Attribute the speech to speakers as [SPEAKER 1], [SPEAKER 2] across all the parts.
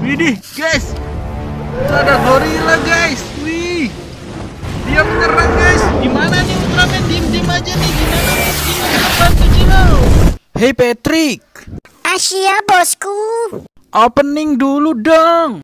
[SPEAKER 1] Widih, guys. Itu ada gorila, guys. Wih. Dia menyerang, guys. Gimana nih Ultraman? Diem-diem aja nih. Gimana nih? Gimana bantu Cilo? Hey Patrick.
[SPEAKER 2] Asia bosku.
[SPEAKER 1] Opening dulu dong.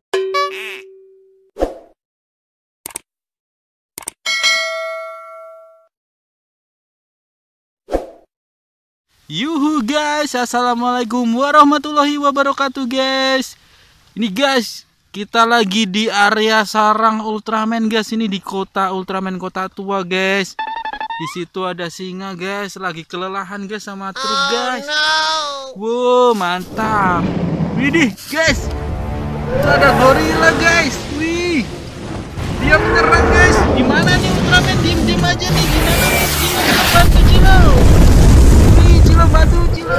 [SPEAKER 1] Yuhu guys, assalamualaikum warahmatullahi wabarakatuh guys. Ini guys, kita lagi di area sarang Ultraman guys. Ini di kota Ultraman kota tua guys. Di situ ada singa guys, lagi kelelahan guys sama truk guys. Wow, mantap. Widih guys, itu ada gorila guys. Wih, dia menyerang guys. Gimana nih Ultraman? Diem-diem aja nih. Gimana nih? Gimana bantu Cilo? Batu Cilo.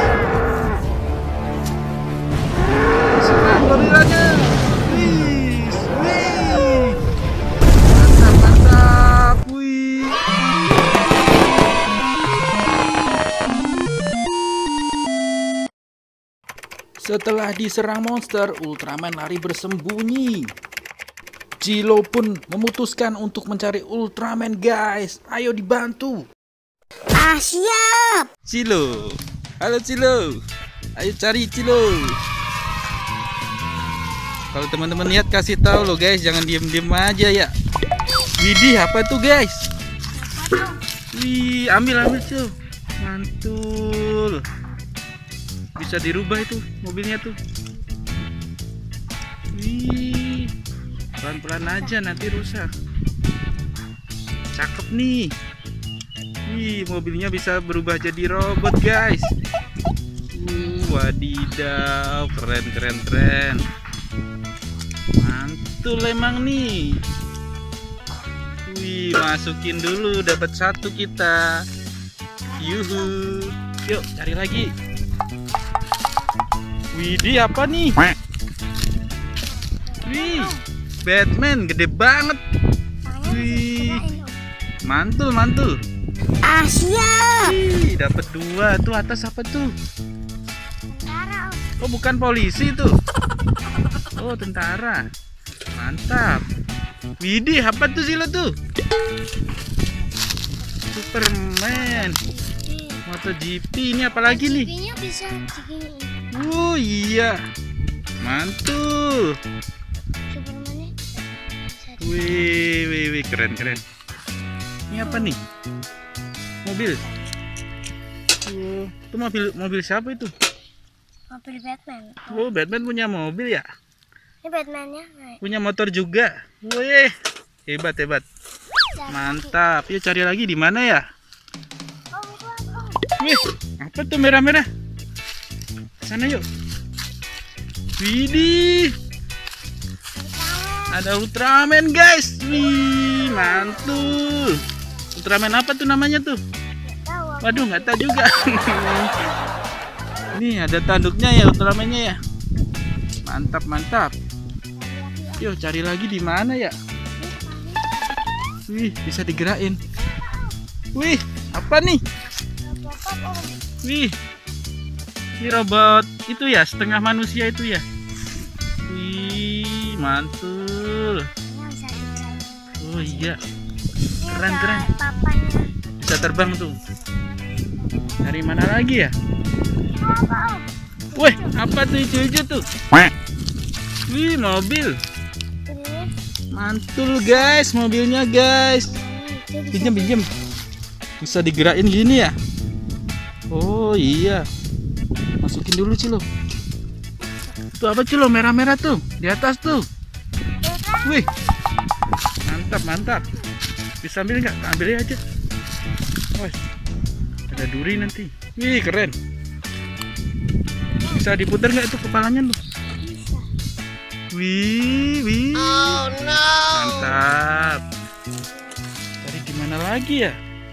[SPEAKER 1] Serang gorilanya. Wih. Mantap. Wih. Setelah diserang monster, Ultraman lari bersembunyi. Cilo pun memutuskan untuk mencari Ultraman guys. Ayo dibantu.
[SPEAKER 2] Siap.
[SPEAKER 1] Cilo, halo Cilo, ayo cari Cilo. Kalau teman-teman lihat kasih tahu loh guys, jangan diem-diem aja ya. Widih, apa tuh guys? Wih, ambil Cilo, mantul. Bisa dirubah itu mobilnya tuh. Wih, pelan-pelan aja nanti rusak. Cakep nih. Wih, mobilnya bisa berubah jadi robot guys. Wadidaw, keren. Mantul emang nih. Wih, masukin dulu, dapat satu kita. Yuhu. Yuk, cari lagi. Widih, apa nih? Wih, Batman gede banget. Wih, mantul.
[SPEAKER 2] Siap.
[SPEAKER 1] Dapat dua. Tuh atas apa tuh?
[SPEAKER 2] Tentara.
[SPEAKER 1] Oh, bukan polisi tuh. Oh, tentara. Mantap. Widih, apa tuh Sila tuh? Superman. MotoGP. Ini apa lagi nih?
[SPEAKER 2] Giginya bisa segini.
[SPEAKER 1] Oh iya. Mantul.
[SPEAKER 2] Superman-nya
[SPEAKER 1] Wih, keren. Ini apa nih? Mobil. Itu mobil siapa itu?
[SPEAKER 2] mobil Batman.
[SPEAKER 1] Oh, Batman punya mobil ya?
[SPEAKER 2] Ini Batman-nya.
[SPEAKER 1] Punya motor juga. Wih, hebat. Mantap. Yuk cari lagi di mana ya? Wih, apa tuh merah-merah? Sana yuk. Widih. Ada Ultraman guys. Wih, mantul. Ultraman apa tuh namanya tuh? Waduh, nggak tahu juga. Nih ada tanduknya ya Ultramannya ya. Mantap. Yuk cari lagi di mana ya? Wih, bisa digerakin. Wih, apa nih? Wih, ini robot itu ya, setengah manusia itu ya. Wih, mantul. Oh iya, keren. Bisa terbang tuh. Dari mana lagi ya? Wih, apa tuh hijau-hijau tuh? Wih, mobil. Mantul guys, mobilnya guys. Pinjam. Bisa digerakin gini ya? Oh iya. Masukin dulu Cilo. Itu apa Cilo? Merah-merah tuh di atas tuh. Wih, mantap. Bisa ambil nggak? Ambil aja. Wah, ada duri nanti. Wih, keren. Bisa diputar nggak itu kepalanya lu? Wih.
[SPEAKER 2] Oh no.
[SPEAKER 1] Mantap. Cari di mana lagi ya?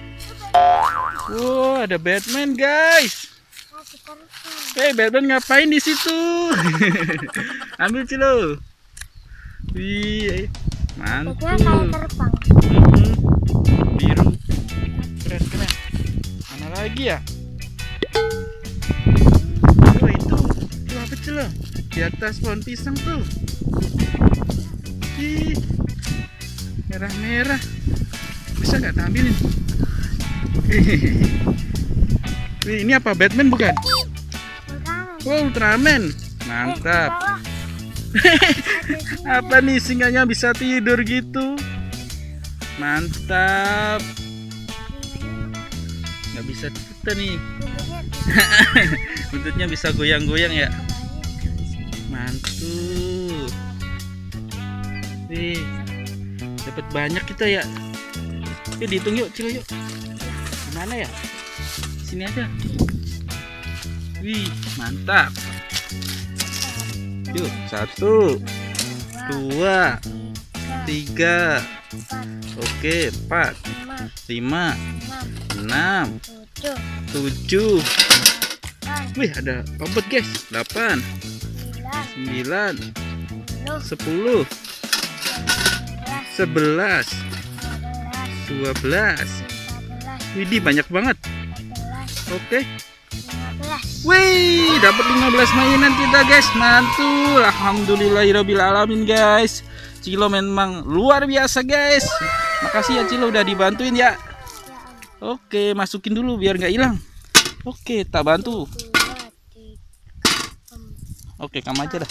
[SPEAKER 1] Oh, ada Batman guys. Hey, Batman ngapain di situ? Ambil Cilo. Wih, mantul.
[SPEAKER 2] Terbang.
[SPEAKER 1] Biru. Keren. Mana lagi ya? Oh, itu apa Cilo? Di atas pohon pisang tuh. Ih, merah-merah. Bisa nggak tampilin? Wih, ini apa? Batman bukan? Oh, Ultraman. Mantap. Apa nih, singanya bisa tidur gitu? Mantap. Nggak bisa kita nih. Buntutnya bisa goyang-goyang ya. Mantul. Nih, dapat banyak kita ya. Yuk dihitung yuk, Cilo yuk. Gimana ya? Sini aja. Wih, mantap. Yuk, 1, 2, 3. Oke, 4, 5, 6, 7. Wih, ada obat guys. 8, 9, 10, 11, 12. Widih, banyak banget. Oke. Wih, dapat 15 mainan kita guys. Mantul. Alhamdulillahirabbil alamin guys. Cilo memang luar biasa guys. Makasih ya Cilo udah dibantuin ya. Oke, masukin dulu biar nggak hilang. Oke, tak bantu. Oke, kamu aja dah.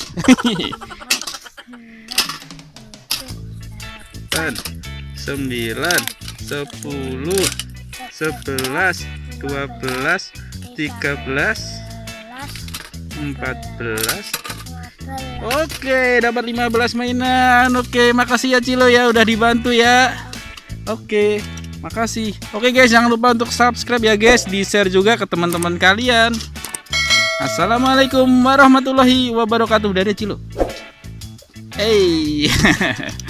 [SPEAKER 1] 8, 9, 10, 11, 12, 13, 14. Oke, dapat 15 mainan. Oke, makasih ya Cilo ya udah dibantu ya. Oke, makasih. Oke guys, jangan lupa untuk subscribe ya guys, di-share juga ke teman-teman kalian. Assalamualaikum warahmatullahi wabarakatuh. Dari Cilo. Hey.